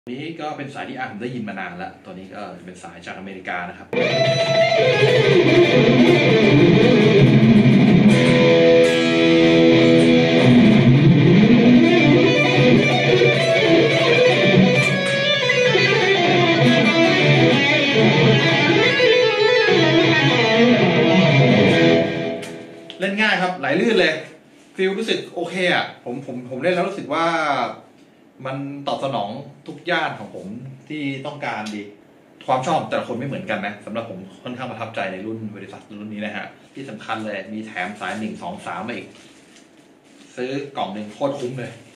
นี้ก็เป็นสายที่ผมได้ยินมานานแล้วตัวนี้ก็เป็นสายจากอเมริกานะครับเล่นง่ายครับไหลลื่นเลยฟีลรู้สึกโอเคอ่ะผมเล่นแล้วรู้สึกว่ามันตอบสนองทุกย่านของผมที่ต้องการดีความชอบแต่ละคนไม่เหมือนกันนะสำหรับผมค่อนข้างประทับใจในรุ่นบริษัทรุ่นนี้นะฮะที่สำคัญเลยมีแถมสาย1 2 3มาอีกซื้อกล่องหนึ่งโคตรคุ้มเลย